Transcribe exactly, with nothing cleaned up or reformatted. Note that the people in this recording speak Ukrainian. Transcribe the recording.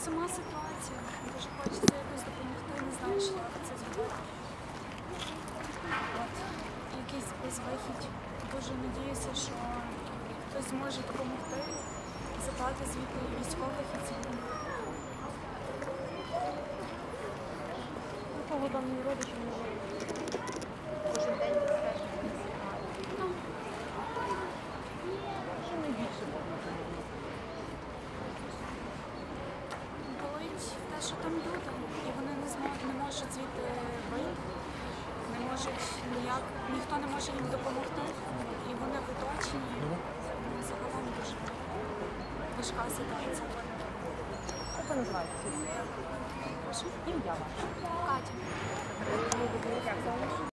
сама ситуація. Дуже хочеться якось допомогти, не знаєш, як це зробити. От, якийсь безвихідь. Дуже надіюся, що хтось зможе допомогти, забрати звідти військових і цивільних. Кого там ні родичів, ні родичів? Кожен день відстежуємо. Ну, Що найбільше було? болить те, що там люди, і вони не зможуть, не можуть звідти вийти, не можуть ніяк, ніхто не може їм допомогти, і вони в оточенні. Ну, загалом дуже важка ситуація. Як ви називаєтеся? Прошу. Ім'я ваше? Катя. Як